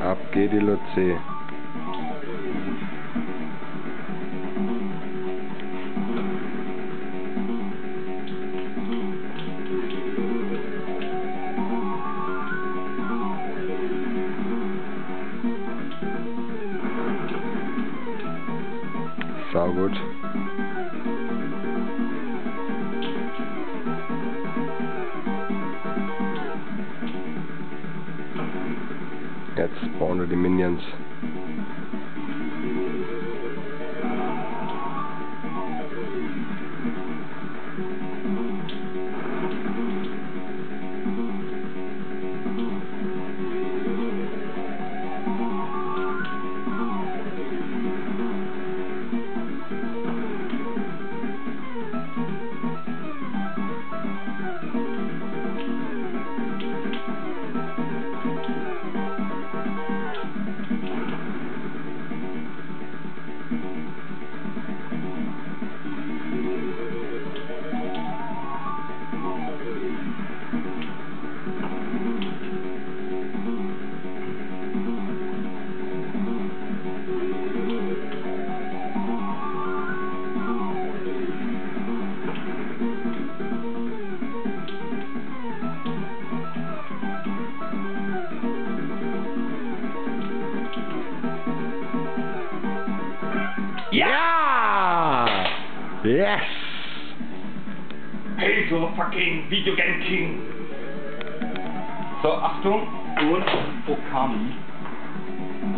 Ab geht die Luzi. Sau gut. Jetzt spawnen wir die Minions. Ja! Yes! Hey, so fucking Video Game King! So, Achtung und Programm.